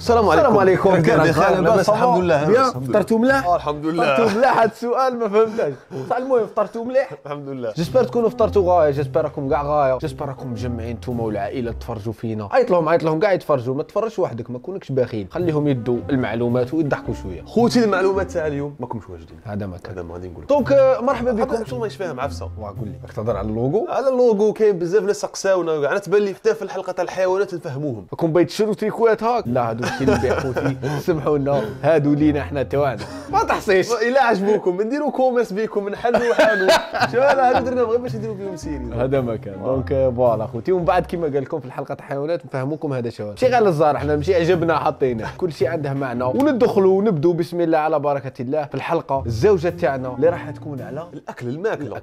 السلام عليكم. لاباس الحمد لله. فطرتوا مليح؟ الحمد لله. فطرتوا مليح. هذا السؤال ما فهمتش. بصح المهم فطرتوا مليح؟ الحمد لله. جيسبر تكونوا فطرتوا غايه، جيسبر راكم كاع غايه، جيسبر راكم مجمعين نتوما والعائله تفرجوا فينا. عيط لهم كاع يتفرجوا، ما تفرجش وحدك، ما كونكش بخيل، خليهم يدوا المعلومات ويضحكوا شويه. خوتي المعلومات تاع اليوم ماكمش واجدين. هذا ما كان. هذا ما غادي نقول لك. دونك مرحبا بكم. شنو مانيش فاهم عفسه. قول لي راك تهضر على اللوغو؟ على اللوغو كاين بزاف ناس سقساونا كاع، انا تبان لي حتى في الحلقه تاع الحيوانات نفهموهم. راكم باغي تشرو تريكوات هاك؟ لا هادو اللي نبيع خوتي، سمحوا لنا، هادو لينا حنا تاعنا ما تحصيش. الا عجبوكم نديروا كوميرس بكم، نحلوا حالو. شو هذا درنا غير باش نديروا بهم سيري. هذا ما كان. دونك فوالا خوتي، ومن بعد كما قال لكم في الحلقه تاع الحيوانات نفهموكم هذا شو ماشي غير الزهر، حنا ماشي عجبنا حطيناه، كل شيء عنده معنى. وندخلوا ونبداو بسم الله على بركه الله في الحلقه. الزوجه تاعنا اللي راح تكون على الاكل الماكله.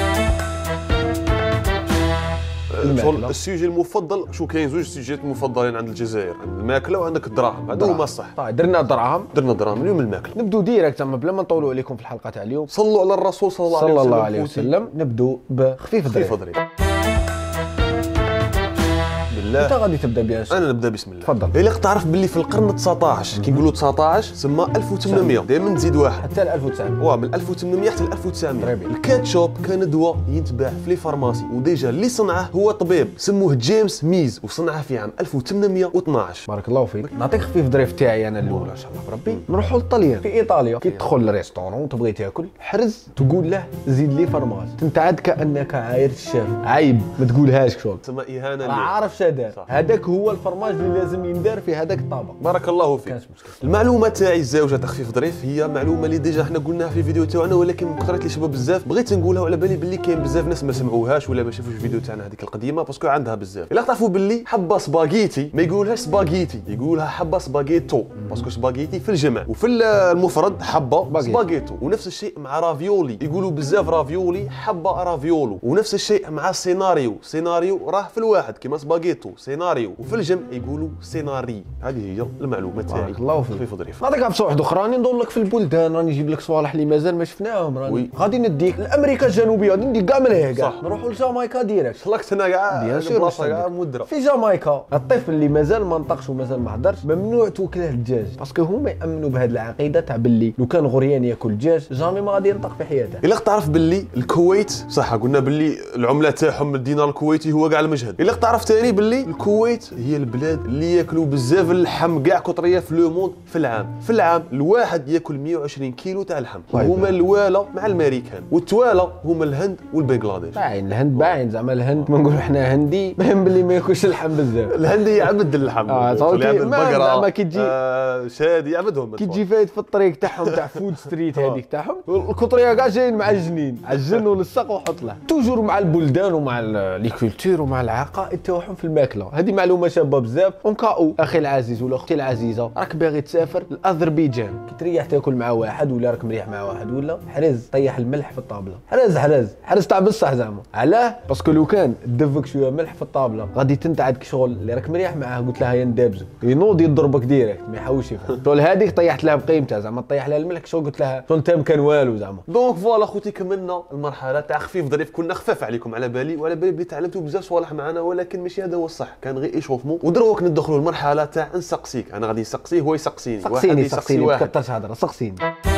الماكلة. السوجي المفضل، شو كاين زوج سوجيات مفضلين عند الجزائر، عند الماكله وعندك الدراهم، هذا هما الصح. طيب درنا دراهم اليوم الماكله. نبدو ديريكت زعما بلا ما نطولوا عليكم في الحلقه تاع اليوم. صلوا على الرسول صلى الله عليه وسلم. نبدو بخفيف ظريف. انت غادي تبدا بها؟ انا نبدا بسم الله. تفضل. الا تعرف باللي في القرن 19 كي نقولوا 19 تسمى 1800 دائما تزيد واحد حتى 1900. واه من 1800 حتى 1900. الكاتشوب كان دواء ينتباع في لي فارماسي، وديجا اللي صنعه هو طبيب سموه جيمس ميز، وصنعه في عام 1812. بارك الله فيك. نعطيك خفيف ظريف تاعي انا الاولى ان شاء الله بربي. نروحوا للطليان في ايطاليا. كي تدخل للريستورون وتبغي تاكل حرز تقول له زيد لي فرماج، تنتعد كانك عاير الشاف، عيب ما تقولهاش شغل تسمى اهانه. عارف شادر هذاك هو الفرماج اللي لازم يندار في هذاك الطبق. بارك الله فيك. المعلومه تاعي الزوجه تخفيف ظريف هي معلومه اللي ديجا حنا قلناها في الفيديو تاعنا، ولكن كثرت لي شباب بزاف بغيت نقولها، وعلى بالي باللي كاين بزاف ناس ما سمعوهاش ولا ما شافوش الفيديو تاعنا هذيك القديمه باسكو عندها بزاف. الا تعرفوا باللي حبه سباغيتي ما يقولهاش سباغيتي، يقولها حبه سباغيتو باسكو سباغيتي في الجمع، وفي المفرد حبه سباغيتو. ونفس الشيء مع رافيولي، يقولوا بزاف رافيولي حبه رافيولو. ونفس الشيء مع سيناريو راه في الواحد كيما سباغيتو سيناريو، وفي الجمع يقولوا سيناري. هذه هي المعلومه تاعي. الله فيك. خفيف ظريف. نعطيك عبسه واحد اخرى، راني ندور لك في البلدان، راني نجيب لك صوالح اللي مازال ما شفناهم. راني غادي نديك لامريكا الجنوبيه، غادي نديك كاع من هنا كاع، نروحوا لجامايكا ديريكت. طلقتنا كاع بلاصه كاع مدره. في جامايكا الطفل اللي مازال ما نطقش ومازال ما هدرش ممنوع توكله الدجاج، باسكو هما يامنوا بهذه العقيده تاع باللي لو كان غريان ياكل الدجاج جامي ما غادي ينطق في حياته. الا تعرف باللي الكويت صح، قلنا باللي العمله تاعهم الدينار الكويتي هو كاع المجهد. الا تعرف ثاني باللي الكويت هي البلاد اللي ياكلوا بزاف اللحم كاع كطريه في لو موند في العام الواحد ياكل 120 كيلو تاع اللحم. هما الوالا مع الامريكان، والتوالا هما الهند والبنغلاديش. باين الهند باين زعما الهند ما نقولوا حنا هندي باين باللي ما ياكلش اللحم بزاف. الهندي يعبد اللحم، يعبد البقره، زعما كي تجي شادي يعبدهم. كي تجي فايت في الطريق تاعهم تاع فود ستريت هذيك تاعهم الكطريه كاع جايين معجنين، عجنوا للسق وحط له. توجور مع البلدان ومع لي كولتور ومع العقائد تاعهم في الماكله. هذه معلومه شابه بزاف. اونكاو اخي العزيز ولا اختي العزيزه راك باغي تسافر لاذربيجان، كي تريح تاكل مع واحد ولا راك مريح مع واحد ولا حرز طيح الملح في الطابله، حرز تاع بصح زعما. علاه؟ باسكو لو كان دفك شويه ملح في الطابله غادي تنتعد كشغل اللي راك مريح معاه قلت لها يا ندابزو ينوض يضربك ديريكت ما يحاولش يفهم. شغل هذيك طيحت لها بقيمتها زعما، طيح لها الملح شغل قلت لها شغل انت ما كان والو زعما. دونك فوالا خوتي كملنا المرحله تاع خفيف ظريف، كنا خفاف عليكم على بالي، وعلى بالي بلي تعلمتوا بزاف صوالح معنا، ولكن ماشي هذا هو الصح، كان غير ايشوفمون. ودروك ندخلوا المرحله تاع نسقسيك، انا غادي نسقسيه هو يسقسيني. سقسيني ما تكثرش هضره، سقسيني.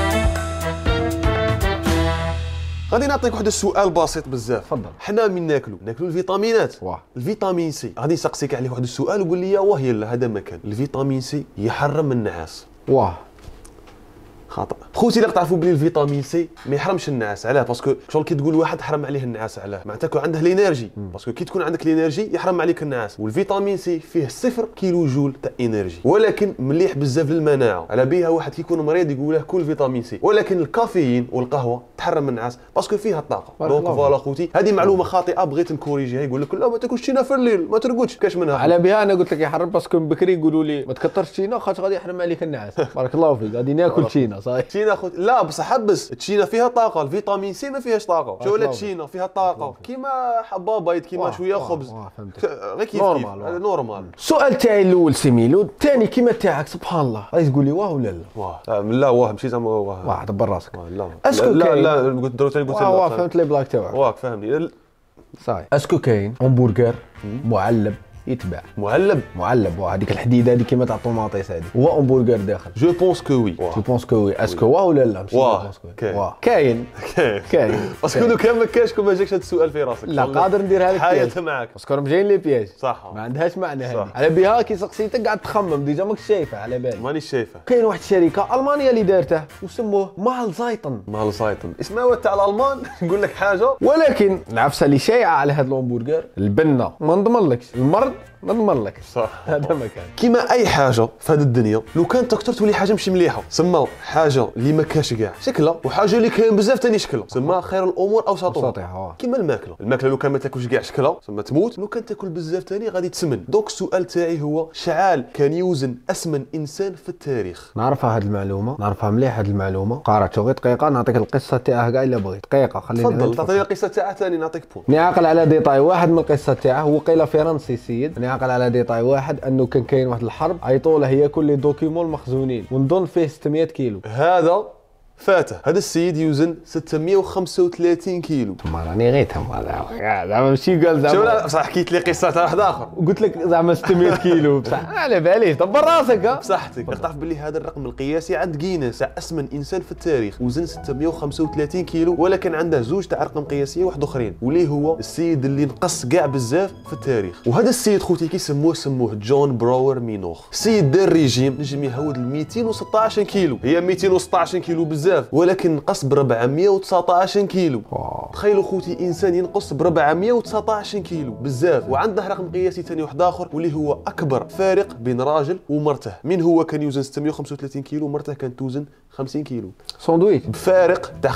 غادي نعطيك واحد السؤال بسيط بزاف. تفضل. حنا من ناكلوا الفيتامينات. الفيتامين سي غادي نسقسيك عليه واحد السؤال وقول لي واه يلا هذا ما كان. الفيتامين سي يحرم النعاس. واه خطا خوتي. الا تعرفوا بلي الفيتامين سي ما يحرمش النعاس. علاه؟ باسكو شغل كي تقول واحد حرم عليه النعاس، علاه؟ معناتها يكون عنده الانرجي، باسكو كي تكون عندك الانرجي يحرم عليك النعاس. والفيتامين سي فيه 0 كيلو جول تاع انرجي، ولكن مليح بزاف للمناعه. على بها واحد كي يكون مريض يقول له كل فيتامين سي، ولكن الكافيين والقهوه تحرم النعاس باسكو فيها الطاقه. دونك فوالا خوتي، هذه معلومه خاطئه بغيت نكوريجيها. يقول لك لا ما تاكلش تينا في الليل، ما ترقدش، كاش منها. على بها انا قلت لك يحرم باسكو بكري يقولوا لي ما تكثرش تينا خاطر غادي يحرم عليك النعاس. بارك الله فيك. غادي ناكل تينا صاير. تينا خوتي لا بصح حبس، التشينا فيها طاقه، الفيتامين سي ما فيهاش طاقه. شو ولا التشينا فيها طاقه كيما حبه بيض كيما شويه خبز، غير كيف نورمال. السؤال تاعي الاول سيميلو، الثاني كيما تاعك سبحان الله غادي تقول لي واه ولا لا؟ واه لا واه ماشي زعما واه دبر راسك. لا اسكو لا قلت درت واه فهمت لي بلاك تاعك. واك فهمني صاي. اسكو كاين همبرجر معلب يتباع معلب هذيك الحديده هذيك كيما تاع الطوماطيس هذيك هو امبرجر داخل. جو بونس كو وي. جو بونس كو وي. اسكو واه ولا لا؟ كاين باسكو لو كان ما كاينش كون ما جاكش هذا السؤال في راسك. لا قادر نديرها لك حايلتها معاك باسكو راهم جايين لي بياج. صح ما عندهاش معنى هذه. على بها كي سقسيتك قاعد تخمم ديجا ماكش شايفه على بالي. مانيش شايفه. كاين واحد الشركه المانيه اللي دارته وسموه مالزايتن. اسمه تاع الالمان. نقول لك حاجه ولكن العفسه اللي شايعه على هذا الهمبرجر البنه ما نضمنلكش، المرض ما نضمنلكش. صح. هذا ما كان كيما اي حاجه في هذه الدنيا لو كانت اكثر تولي حاجه ماشي مليحه. سما حاجه اللي ما كاش كاع شكلها وحاجه اللي كاين بزاف ثاني شكلها. سما خير الامور اوسطها. كيما الماكله لو كان ما تاكلش كاع شكلها سما تموت، لو كان تاكل بزاف ثاني غادي تسمن. دونك السؤال تاعي هو شحال كان يوزن اسمن انسان في التاريخ؟ نعرفها هذه المعلومه، نعرفها مليح هذه المعلومه. قارات غير دقيقه نعطيك القصه تاعها كاع الا بغيت. دقيقه خليني تفضل تعطيني القصه تاعها ثاني نعطيك بون. نعقل على ديتاي واحد من القصه تاعه، هو قيل فرنسي سيد. نعقل على ديتاي واحد انه كاين واحد الحرب عيطوا له هي كل دوكيمون المخزونين ونظن فيه 600 كيلو. هذا فاته. هذا السيد يوزن 635 كيلو. ما راني غير زعما ماشي قال زعما بصح حكيت لي قصه تاع واحد اخر قلت لك زعما 600 كيلو بصح على باليش دبر راسك. بصحتك تعرف باللي هذا الرقم القياسي عند جينيس تاع اسمن انسان في التاريخ وزن 635 كيلو، ولكن عنده زوج تاع ارقام قياسيه واحد اخرين، واللي هو السيد اللي نقص كاع بزاف في التاريخ. وهذا السيد خوتي كيسموه جون براور مينوخ. السيد دار ريجيم نجم يهود ل 216 كيلو. هي 216 كيلو بزاف، ولكن نقص ب 419 كيلو. تخيلوا خوتي انسان ينقص ب 419 كيلو بزاف. وعنده رقم قياسي ثاني واحد اخر واللي هو اكبر فارق بين راجل ومرته. من هو كان يوزن 635 كيلو ومرته كانت توزن 50 كيلو. ساندويتش بفارق تاع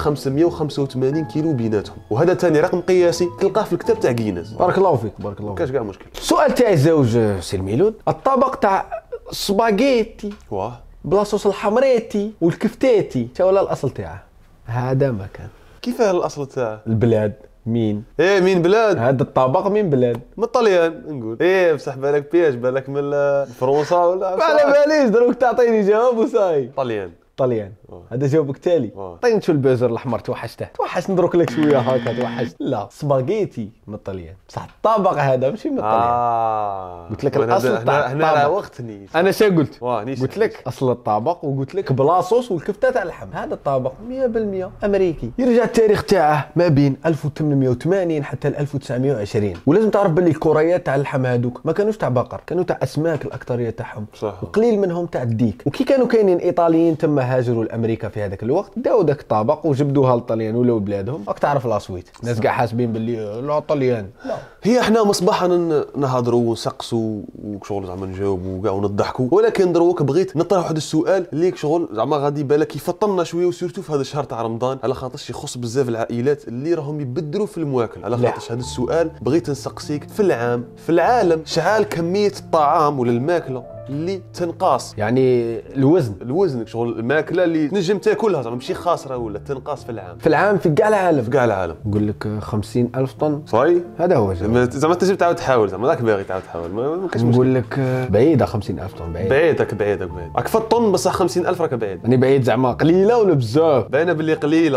585 كيلو بيناتهم. وهذا ثاني رقم قياسي تلقاه في الكتاب تاع جينيس. بارك الله فيك بارك الله فيك. كاش كاع مشكل. السؤال تاعي الزوج سي الميلود، الطبق تاع سباغيتي بلا صوص الحمريتي والكفتاتي تا ولا الاصل تاعه؟ هذا ما كان. كيفاه الاصل تاعه؟ البلاد مين؟ مين بلاد؟ هذا الطبق من بلاد؟ من الطليان نقول. بصح بالك بياش بالك من فرنسا ولا؟ ما على باليش دروك تعطيني جواب وصاي. طليان. هذا جوابك تالي. عطيني شو البازر الاحمر توحشته. توحش نضرك لك شويه هكا توحشت. لا سباغيتي من الطليان بصح الطبق هذا ماشي من الطليان. قلت لك الاصل تاع هنا راوغتني. انا شا قلت؟ قلت لك اصل الطبق وقلت لك بلا صوص والكفته تاع اللحم. هذا الطبق 100% امريكي. يرجع التاريخ تاعه ما بين 1880 حتى 1920. ولازم تعرف باللي الكوريات تاع اللحم هذوك ما كانوش تاع بقر، كانوا تاع اسماك الاكثريه تاعهم. وقليل منهم تاع الديك. وكي كانوا كاينين ايطاليين تما هاجروا لامريكا في هذاك الوقت، داو داك الطبق وجبدوها للطليان ولاو بلادهم. راك تعرف لاسويت الناس كاع حاسبين باللي لا طليان. لا هي احنا مصباحا نهضروا ونسقسوا وشغل زعما نجاوبوا كاع ونضحكوا، ولكن دروك بغيت نطرح واحد السؤال اللي شغل زعما غادي بالك يفطرنا شويه، وسيرتو في هذا الشهر تاع رمضان، على خاطرش يخص بزاف العائلات اللي راهم يبدلوا في المواكل. على خاطرش هذا السؤال بغيت نسقسيك في العالم شحال كميه الطعام ولا الماكله اللي تنقاص، يعني الوزن شغل الماكله اللي تنجم تاكلها زعما ماشي خاسره ولا تنقاص في العام في كاع العالم. نقول لك 50,000 طن. صاي هذا هو زعما تجي تعاود تحاول زعما راك باغي تعاود تحاول ما كاينش. نقول لك بعيده 50,000 طن. بعيد راك في الطن بصح 50,000 راك بعيد. راني بعيد زعما قليله ولا بزاف؟ باينه باللي قليله.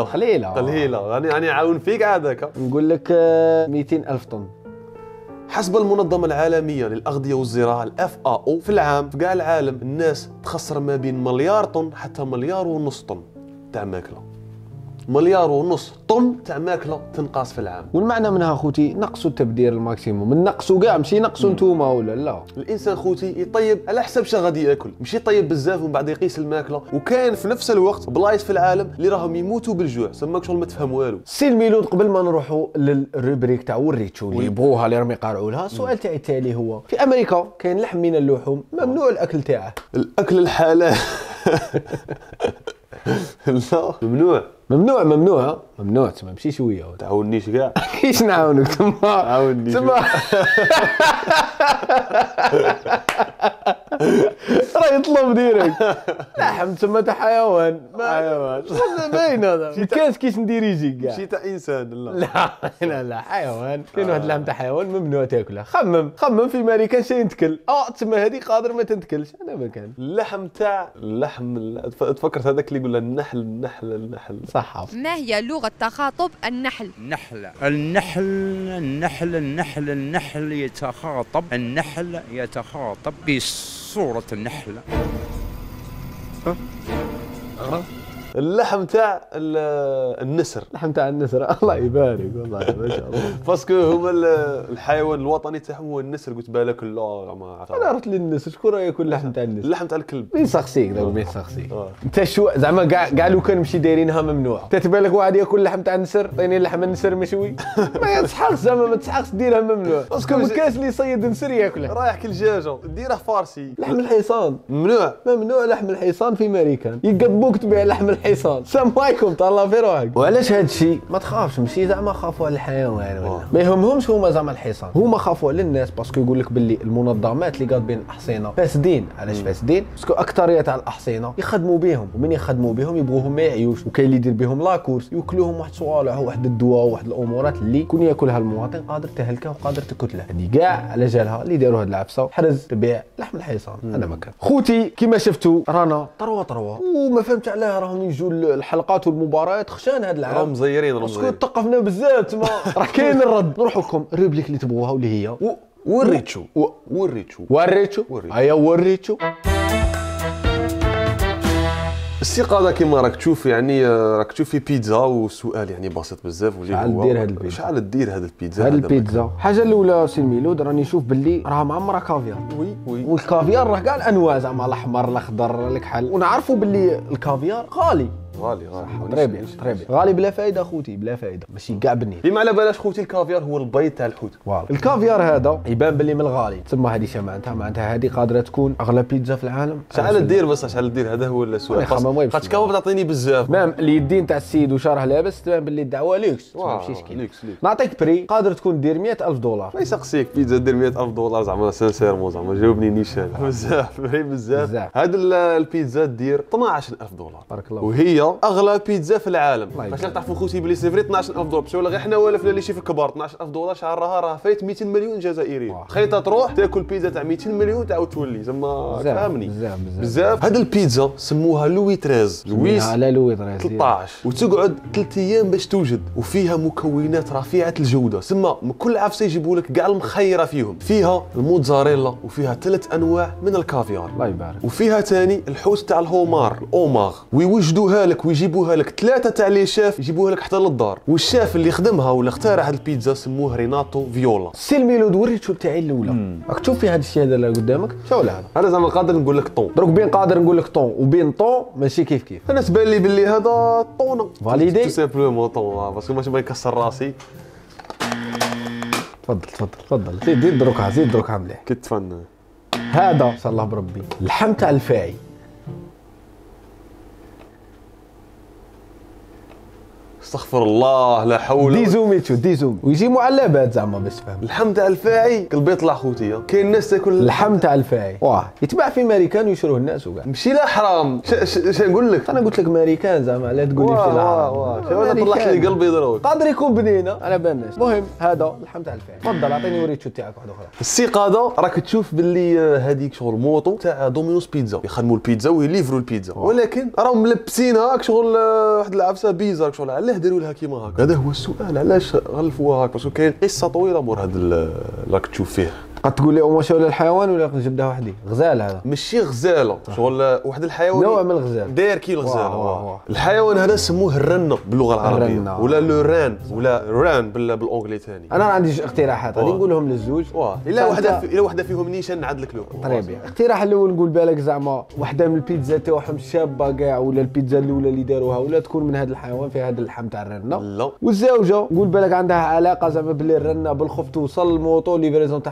راني عاون فيك عاد هكا. نقول لك 200,000 طن. حسب المنظمة العالمية للأغذية والزراعة FAO في العام في كاع العالم الناس تخسر ما بين مليار طن حتى مليار ونص طن تاع ماكلة. مليار ونص طن تاع ماكله تنقاص في العام. والمعنى منها خوتي نقصوا التبذير الماكسيموم، نقصوا كاع ماشي نقصوا نتوما ولا لا. الانسان خوتي يطيب على حسب شنو غادي ياكل، ماشي يطيب بزاف ومن بعد يقيس الماكله. وكاين في نفس الوقت بلايص في العالم اللي راهم يموتوا بالجوع، سماك شغل ما تفهم والو. سي الميلود قبل ما نروحوا للروبريك تاع وريتشو اللي يبغوها اللي راهم يقارعوا لها، السؤال تاعي التالي هو في امريكا كاين لحم من اللحوم ممنوع الاكل تاعه. الاكل الحلال لا ممنوع تما ماشي شويه. تعاونيش كاع. كيش نعاونك تما؟ عاوني تما راه يطلب ديريكت لحم تما تاع حيوان حيوان باين هذا كاس كيش نديريجي كاع ماشي تاع انسان لا لا حيوان كاين واحد اللحم تاع حيوان ممنوع تاكله خمم في ماريكان شي ينتكل تما هذه قادر ما تنتكلش انا ما كان اللحم تاع تفكرت هذاك اللي يقول النحل صح. ما هي لغة تخاطب النحل؟ النحل يتخاطب بصورة النحل. اللحم تاع النسر. اللحم تاع النسر الله يبارك والله ما شاء الله. باسكو هما الحيوان الوطني تاعهم هو النسر. قلت بالك لا ما عرفت. انا رحت للنسر شكون راه ياكل اللحم تاع النسر؟ اللحم تاع الكلب. مين سخسيك دابا مين سخسيك انت شو زعما كاع لو كان مشي دايرينها ممنوع تتبان لك واحد ياكل اللحم تاع النسر عطيني لحم النسر مشوي ما تسحقش زعما ما تسحقش ديرها ممنوع باسكو ما كاش اللي يصيد نسر ياكله رايح كل دجاجه ديره فارسي. لحم الحصان ممنوع لحم الحصان في ماريكان يقبوك تبيع لحم الحصان السلام عليكم تهلا في روحك. وعلاش هذا الشيء ما تخافش ماشي زعما خافوا على الحيوان ولا ما يهمهمش هما زعما الحصان هما خافوا على الناس باسكو يقول لك باللي المنظمات اللي قاطبين الاحصنه فاسدين. علاش فاسدين؟ باسكو اكثريه تاع الاحصنه يخدموا بهم ومن يخدموا بهم يبغوهم ما يعيوش وكاين اللي يدير بهم لاكورس يوكلوهم واحد صوالح واحد الدواء وواحد الامورات اللي كون ياكلها المواطن قادر تهلكه وقادر تقتله. هذه كاع على جالها اللي داروا هذه العفسه حرز تبيع لحم الحصان. انا ما كان خوتي كيما شفتوا رانا طروه وما فهمتش علاه راهم يجوا الحلقات والمباريات خشان هذا العام راهم مزيرين باسكو تقفنا بزاف تما راه كاين الرد نروح لكم الريبليك اللي تبغوها واللي هي وريتشو ايا وريتشو. السيقاده كيما راك تشوف يعني راك تشوف في بيتزا والسؤال يعني بسيط بزاف واللي هو دير هاد البيتزا شحال دير هاد البيتزا. هاد البيتزا الحاجه الاولى سي ميلود راني نشوف باللي راها معمره كافيار. وي والكافيار راه كاع الانواع زعما الاحمر الاخضر الكحل ونعرفوا باللي الكافيار غالي طريبي غالي بلا فايده خوتي بلا فايده ماشي كاع بنين. بما على بالاش خوتي الكافيار هو البيض تاع الحوت. الكافيار هذا يبان باللي من الغالي تسمى هذه معناتها هذه قادره تكون اغلى بيتزا في العالم. شحال دير بس شحال دير هذا هو السؤال خاطر كاوب تعطيني بزاف مام اليدين تاع السيد وشاره لابس تبان باللي الدعوه لوكس ماشي شكي نعطيك بري قادر تكون دير $100,000. ما يسقسيك بيتزا دير $100,000 زعما سانسيرمون زعما جاوبني نيشان بزاف هاد البيتزا دير $12,000 بارك الله وهي اغلى بيتزا في العالم. باش تعرفوا خوتي بلي سي فري $12,000 ماشي ولا غير حنا ولا فلان اللي شي في الكبار $12,000 شحال راه فايت 200 مليون جزائري. تخيل تروح تاكل بيتزا تاع 200 مليون تعاود تولي زعما فهمني بزاف. هاد البيتزا سموها لوي 13 لوي 13 وتقعد 3 ايام باش توجد وفيها مكونات رفيعه الجوده. سما كل عفسه يجيبوا لك كاع المخيره فيها الموتزاريلا وفيها 3 انواع من الكافيار الله يبارك وفيها ثاني الحوت تاع الهومار الاوماغ ويوجدوها لك ويجيبوها لك 3 تاع لي شاف يجيبوها لك حتى للدار. والشاف اللي خدمها ولا اخترع هاد البيتزا سموه ريناتو فيولا. سي الميلود وريتشو تاعي الاولى راك تشوف في هذا الشيء هذا اللي قدامك شو هذا انا زعما قادر نقول لك طون دروك بين قادر نقول لك طون وبين طون ماشي كيف انا تبان لي باللي هذا طون فاليدي تو سامبلومون طون باسكو ماشي ما يكسر راسي. تفضل زيد دروكها مليح كتفن. هذا ان شاء الله بربي اللحم تاع الفاعي. استغفر الله لا حول. ديزومي ويجي معلبات زعما باش تفهم. اللحم تاع الفاعي قلبي يطلع خوتي. كاين الناس تاكل اللحم تاع الفاعي يتباع في ماريكان ويشروه الناس وكاع ماشي لا حرام. اش نقول لك انا قلت لك ماريكان زعما لا تقول لي ماشي لا حرام. انا طلعت لي قلبي دروك قادر يكون بنينه على بالناش. المهم هذا اللحم تاع الفاعي. تفضل اعطيني وريتشو تاعك واحده اخرى. السيقاده راك تشوف باللي هذيك شغل موطو تاع دومينوس بيتزا يخدموا البيتزا ويليفروا البيتزا ولكن راهم ملبسينها شغل واحد العفسه بيزار شغل علاه داروا لها كيما هكا. هذا هو السؤال علاش غلفوها هكا باسكو كاين قصه طويله مور هذا راك تشوف فيه. قد تقول لي ماشي ولا الحيوان ولا نجبدها وحدي غزال هذا ماشي غزاله شغل واحد الحيوان نوع من الغزال داير كي الغزال. الحيوان هذا سموه الرنه باللغه العربيه ولا لو ران ولا ران بالانجلي ثاني. انا عندي اقتراحات غادي نقولهم للزوج. الا وحده فيهم نيشان نعدلك له. طريبي الاقتراح الاول نقول بالك زعما وحده من البيتزا تاعهم شابه كاع ولا البيتزا الاولى اللي داروها ولا تكون من هذا الحيوان في هذا اللحم تاع الرنه. لا والزوجه نقول بالك عندها علاقه زعما باللي الرنه بالخوف توصل الموطو ليفريزون تاعهم بالخوف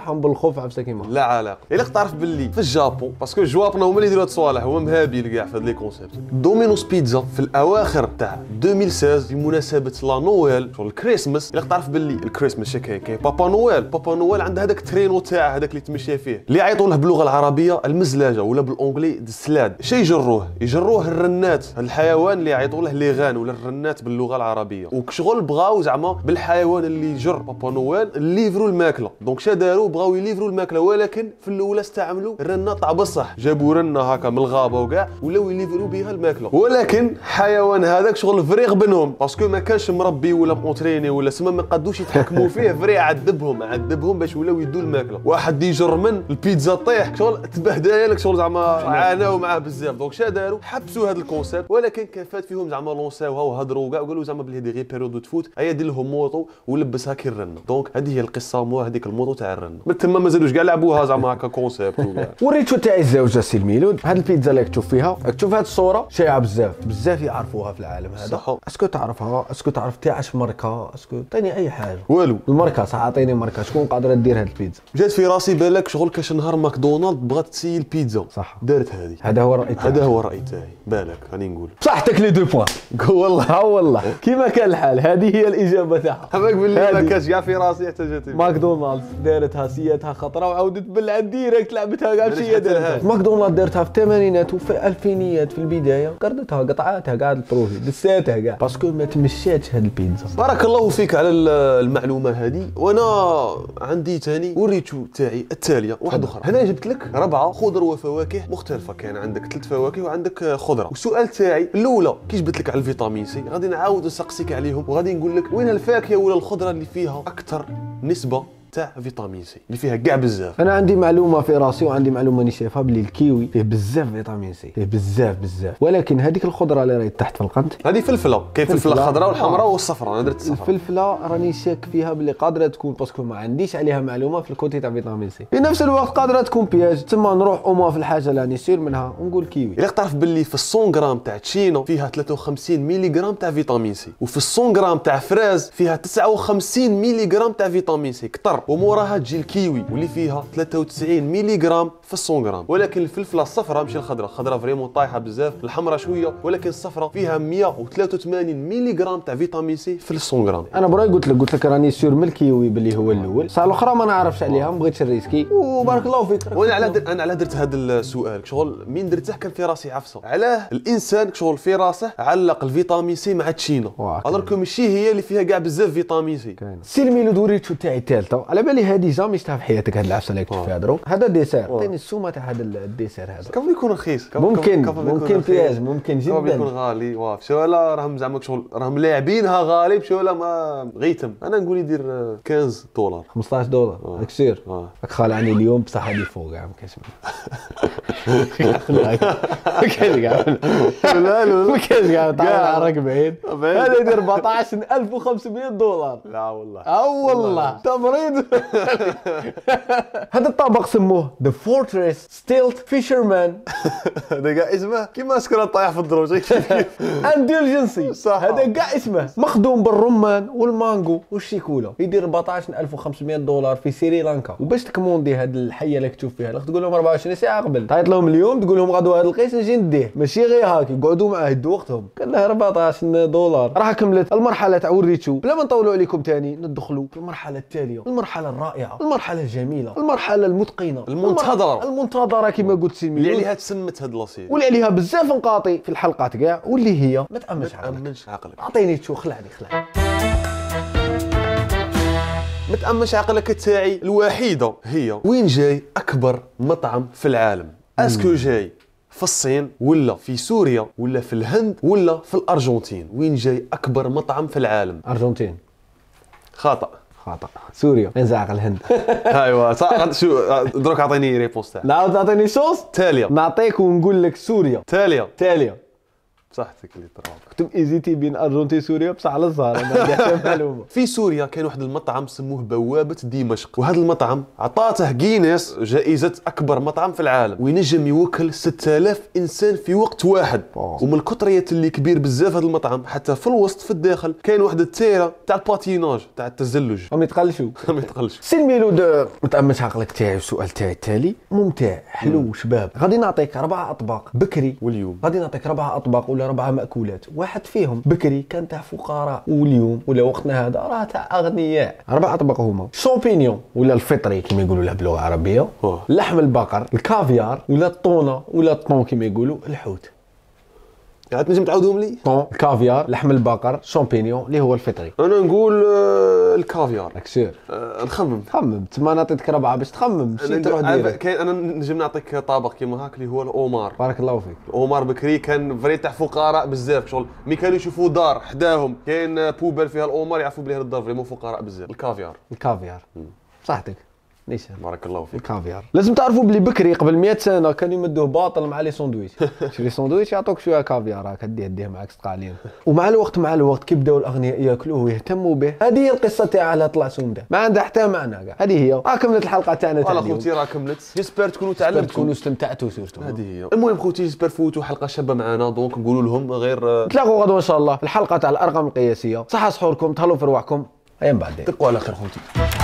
الخوف عفسه كيما لا علاقه. الا تعرف باللي في الجابون باسكو الجوابن هما اللي يديروا هاد الصوالح، هو مهابيل كاع في هاد لي كونسيبت. دومينوس بيتزا في الاواخر تاع 2016 بمناسبه لا نويل شغل الكريسماس، الا تعرف باللي الكريسماس شكاين كاين بابا نويل عنده هذاك الترينو تاعه هذاك اللي تمشي فيه اللي يعيطوا له باللغه العربيه المزلجه ولا بالانجلي السلاد. شي يجروه الرنات، هذا الحيوان اللي يعيطوا له ليغان ولا الرنات باللغه العربيه. وكشغل بغاو زعما بالحيوان اللي يجر بابا نويل ليفروا الماكله. دونك شا داروا بغاو يليفروا الماكله، ولكن في الاولى استعملوا الرنه تاع بصح، جابوا رنه هكا من الغابه وكاع ولاو يليفروا بها الماكله. ولكن حيوان هذاك شغل فريق بينهم باسكو ما كانش مربي ولا مونتريني ولا سما ما قادوش يتحكموا فيه، فري عذبهم باش ولاو يدوا الماكله. واحد يجر من البيتزا طيح شغل تبهدل لك شغل زعما عاناو معاه بزاف. دونك شا داروا حبسوا هذا الكونسيبت، ولكن كان فات فيهم زعما لونساوها وهضروا كاع وقالوا زعما بلي هذه غير بيريود تفوت، ايا دير لهم موطو ولبسها كي الرنه. دونك هذه هي القصه مو هذيك الموطو تاع الرنه. من تما مازالوش كاع لعبوها زعما هكا كونسيبت وكاع. وريتو تاع الزوجه سي الميلود. هاد البيتزا اللي تشوف فيها تشوف هاد الصوره شائعه بزاف يعرفوها في العالم هذا. صح. اسكو تعرفها؟ اسكو تعرف تاعش ماركه؟ اسكو عطيني اي حاجه. والو الماركه صح، عطيني ماركه شكون قادره دير هاد البيتزا. جات في راسي بالك شغل كاش نهار ماكدونالد بغات تسيي البيتزا صح دارت هذه. هذا هو الراي تاعي. هذا هو الراي تاعي بالك راني نقول صحتك لي دو بوان. والله ها والله كيما كان الحال هذه هي الاجابه تاعها. حبك باللي ما كاش كاع في راسي حتى جات ماكدونالدز دارتها سياتها خطره وعاودت بالله ديريكت لعبتها كاع شي دارتها. ماكدونالدز دارتها في الثمانينات وفي الالفينيات في البدايه، قردتها قطعاتها كاع البروفي دساتها كاع باسكو ما تمشاتش هاد البيتزا. بارك الله فيك على المعلومه هذه. وانا عندي ثاني وريتو تاعي التاليه واحد اخرى. هنا جبت لك 4 خضر وفواكه مختلفه، كان عندك 3 فواكه وعندك خضره. والسؤال تاعي الاولى كي جبت لك على الفيتامين سي غادي نعاود نسقسيك عليهم وغادي نقول لك وين الفاكهه ولا الخضره اللي فيها اكثر نسبه تاع فيتامين سي اللي فيها كاع بزاف. انا عندي معلومه في راسي وعندي معلومه راني شايفها بلي الكيوي فيه بزاف فيتامين سي، فيه بزاف ولكن هذيك الخضره اللي راهي تحت في القنت هذه فلفله، كاين فلفله خضراء والحمراء والصفراء. انا درت الصفراء. الفلفله راني شاك فيها بلي قادره تكون باسكو ما عنديش عليها معلومه في الكوتي تاع فيتامين سي. في نفس الوقت قادره تكون بياج، تما نروح اوما في الحاجه اللي راني سير منها ونقول كيوي. الا تعرف باللي في 100 غرام تاع تشينو فيها 53 ميلي غرام تاع فيتامين سي، وفي 100 غرام تاع فراز فيها 59 ميلي غرام تاع فيتامين سي كثر، وموراها تجي الكيوي واللي فيها 93 ميلي غرام في 100 غرام. ولكن الفلفله الصفراء ماشي الخضراء فريمون طايحه بزاف، الحمراء شويه، ولكن الصفراء فيها 183 ميلي غرام تاع فيتامين سي في 100 غرام. انا براي قلت لك راني سير من الكيوي باللي هو الاول، الساعه الاخرى ما نعرفش عليها ما بغيتش الريسكي وبارك الله فيك. وانا على درت هذا السؤال شغل مين درته كان في راسي عفسه علاه الانسان شغل في راسه علق الفيتامين سي مع التشينا، الوغ ماشي هي اللي فيها كاع بزاف فيتامين سي. سير ميلو دوريتو تاعي الثالثه على بالي هذه جامي شفتها في حياتك هذه العفسه اللي كنت فيها دروك. هذا ديسير عطيني السومه تاع هذا الديسير هذا. كم يكون رخيص؟ ممكن بياج ممكن جدا. كم يكون غالي؟ واو شولا راهم زعما شغل راهم لاعبينها غالي بشولا ما غيتم. انا نقول يدير $15 $15 هاك سير. راك خالع عني اليوم بصح هذه فوق كاع ما كاينش ما كاينش كاع طالع راك بعيد. هذا يدير $14,500. لا والله والله تمريض. هذا الطبق سموه The Fortress Stealth Fisherman. هذا كاع اسمه كيما سكران طايح في الدروج اندلجنسي. هذا كاع اسمه مخدوم بالرمان والمانجو والشيكولا، يدير $14,500 في سريلانكا. وباش تكموندي هذه الحيه اللي تشوف فيها تقول لهم 24 ساعه قبل، تعيط لهم اليوم تقول لهم غدوه هذا القيس نجي نديه، ماشي غير هاك يقعدوا معاه يدوا وقتهم. قال له $14. راح كملت المرحله تاع وريتو. بلا ما نطولوا عليكم ثاني ندخلوا في المرحله التاليه، المرحله الرائعه، المرحله الجميله، المرحله المتقنه، المنتظره كما قلت سي اللي عليها تسمت هاد لاسيري، واللي عليها بزاف نقاطي في الحلقات كاع، واللي هي ما تامنش عقلك. اعطيني تشو خلعني. ما تامنش عقلك تاعي الوحيده هي وين جاي اكبر مطعم في العالم؟ اسكو جاي في الصين ولا في سوريا ولا في الهند ولا في الارجنتين؟ وين جاي اكبر مطعم في العالم؟ ارجنتين. خطا. سوريا. نزعق الهند. ايوا صح. شو دروك عطيني ريبونس تاعك. لا تعطيني صوص تاليه. نعطيك ونقول لك سوريا. تاليه. صحتك اللي طراب. كنت ايزيتي بين ارجنتين سوريا بصح على الزهر ما عندي حتى معلومه. في سوريا كان واحد المطعم سموه بوابة دمشق، وهذا المطعم عطاته جينيس جائزة أكبر مطعم في العالم، وينجم يوكل 6000 إنسان في وقت واحد. ومن الكثريات اللي كبير بزاف هذا المطعم، حتى في الوسط في الداخل كاين واحد التيرة تاع الباتيناج تاع التزلج. ما يتقلشوا. ما يتقلش. سي الميلود متأمس عقلك تاعي والسؤال تاعي التالي ممتع حلو شباب. غادي نعطيك 4 أطباق بكري، واليوم غادي نعطيك 4 أطباق ولا 4 مأكولات، واحد فيهم بكري كان تاع فقراء، واليوم ولا وقتنا هذا راه تاع أغنياء. 4 أطباق هما شامبينيون ولا الفطري كما يقولوا له باللغة العربية، لحم البقر، الكافيار ولا الطونة ولا الطون كما يقولوا، الحوت. عاد نجم تعاودهم لي؟ طون، الكافيار، لحم البقر، شامبينيون اللي هو الفطري. انا نقول الكافيار. اكسير نخمم. خمم تما نعطيك 4 باش تخمم ماشي تروح ديريكت. كاين انا نجم نعطيك طابق كيما هاك اللي هو الاومار. بارك الله فيك. الاومار بكري كان فري تاع فقراء بزاف، شغل مي كانوا يشوفوا دار حداهم كاين بوبال فيها الاومار يعرفوا بلي هذا الدار فريمون فقراء بزاف. الكافيار. الكافيار صحتك نيشان. بارك الله فيك. الكافيار لازم تعرفوا بلي بكري قبل 100 سنه كانوا يمدوه باطل مع لي ساندويتش. شري ساندويتش يعطوك شويه كافيار هاك ديه معاك تقع عليهم. ومع الوقت كي بداو الاغنياء ياكلوه ويهتموا به، هذه هي القصه تاعها اللي طلع سومده ما عندها حتى معنى كاع. هذه هي كملت الحلقه تاعنا تاع اليوم. خوتي راه كملت، جيسبر تكونوا تعلمتوا تكونوا استمتعتوا سورتو. هذه هي. المهم خوتي جيسبر فوتوا حلقه شابه معنا، دونك نقولوا لهم غير نتلاقوا غدوه ان شاء الله في الحلقه تاع الارقام القياسيه. صحه سحوركم، تهلاو في رواحكم، ايام بعدين. دقوا على خير خوتي.